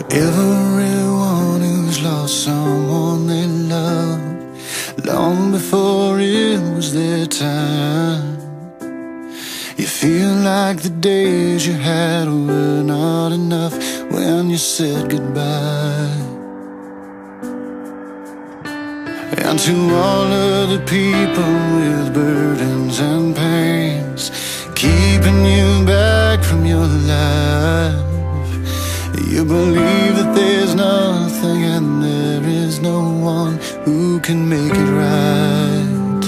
Everyone who's lost someone they love long before it was their time. You feel like the days you had were not enough when you said goodbye. And to all of the people with burdens and pains keeping you back from your life, you believe that there's nothing and there is no one who can make it right.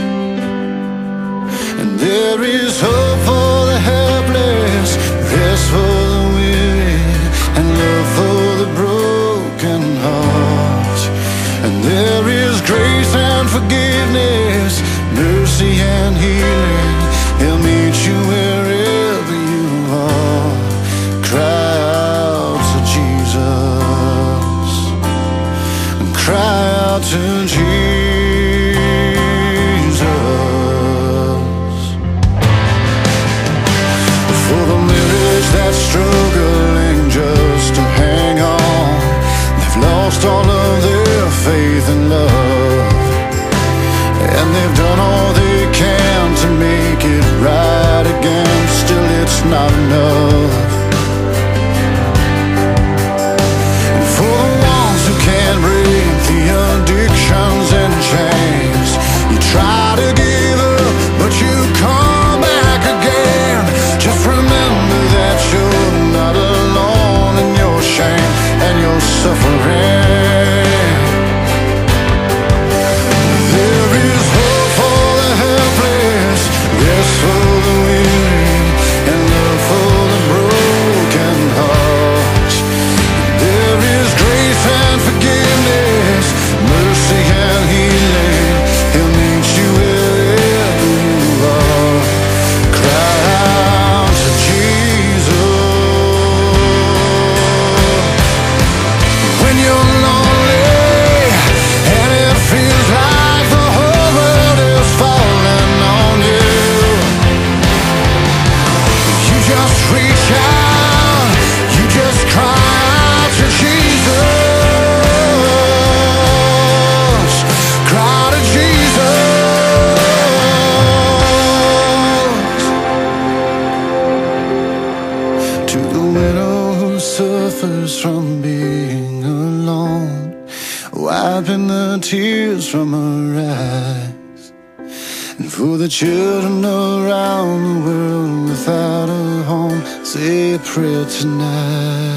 And there is hope for the helpless, rest for the weary, and love for the broken heart. And there is grace and forgiveness, mercy and healing. He'll meet you wherever you are. Cry out to Jesus, and cry out to Jesus. For the marriage that's struggling just to hang on, they've lost all of their faith and love, and they've done all they can to make it right again. Still it's not enough. And for the ones who can't break the addictions and chains, you try to give up but you come back again. Just remember that you're not alone in your shame and your suffering. There is hope for the helpless, rest for the weary, and love for the broken heart. There is grace and forgiveness, mercy and healing. He'll meet you wherever you are. Cry out to Jesus. When you're lonely and it feels like the whole world is falling on you, you just reach out, you just cry out to Jesus. Cry to Jesus. To the widow who suffers from being alone, wiping the tears from her eyes. And for the children around the world without a home, say a prayer tonight.